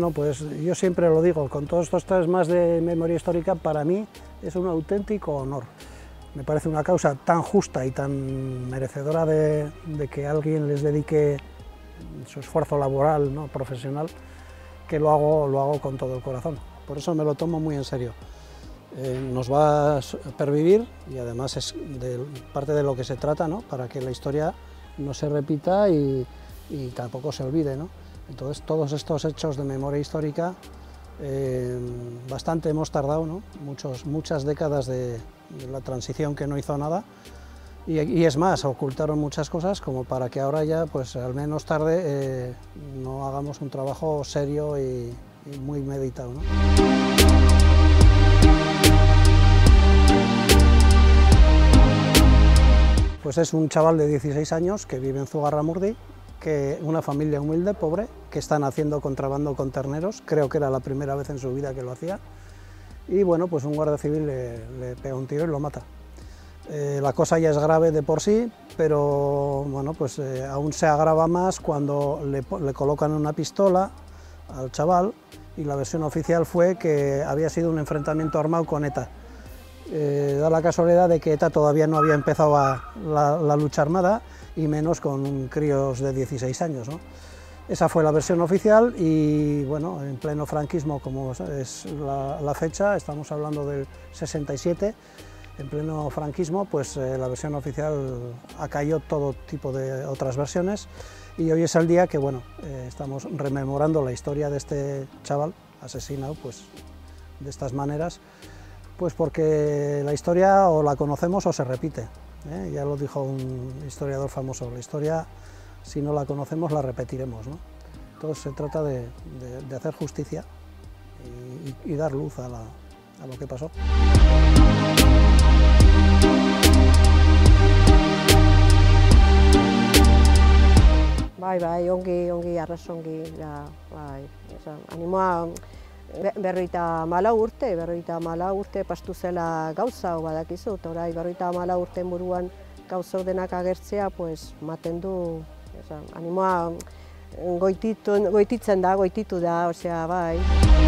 Bueno, pues yo siempre lo digo, con todos estos temas de memoria histórica, para mí es un auténtico honor. Me parece una causa tan justa y tan merecedora de que alguien les dedique su esfuerzo laboral, ¿no?, profesional, que lo hago con todo el corazón. Por eso me lo tomo muy en serio. Nos va a pervivir y además es parte de lo que se trata, ¿no?, para que la historia no se repita y tampoco se olvide, ¿no? Entonces, todos estos hechos de memoria histórica, bastante hemos tardado, ¿no?, muchas décadas de la transición que no hizo nada, y es más, ocultaron muchas cosas como para que ahora ya, pues al menos tarde, no hagamos un trabajo serio y muy meditado, ¿no? Pues es un chaval de 16 años que vive en Zugarramurdi, una familia humilde, pobre, que están haciendo contrabando con terneros, creo que era la primera vez en su vida que lo hacía, y bueno, pues un guardia civil le pega un tiro y lo mata. La cosa ya es grave de por sí, pero bueno, pues aún se agrava más cuando le colocan una pistola al chaval, y la versión oficial fue que había sido un enfrentamiento armado con ETA. Da la casualidad de que ETA todavía no había empezado la lucha armada, y menos con críos de 16 años, ¿no? Esa fue la versión oficial y bueno, en pleno franquismo, como es la fecha, estamos hablando del 67, en pleno franquismo, pues la versión oficial acalló todo tipo de otras versiones, y hoy es el día que, bueno, estamos rememorando la historia de este chaval asesinado, pues de estas maneras, pues porque la historia o la conocemos o se repite, ¿eh? Ya lo dijo un historiador famoso, la historia, si no la conocemos, la repetiremos, ¿no? Entonces se trata de hacer justicia y dar luz a lo que pasó. Bai, ongi, arras ongi, bai, animoa berroita mala urte pastu zela gauza, badakizu, eta orai berroita mala urte buruan gauza denak agertzea, pues, maten du, animoa goititu da, osea, bai.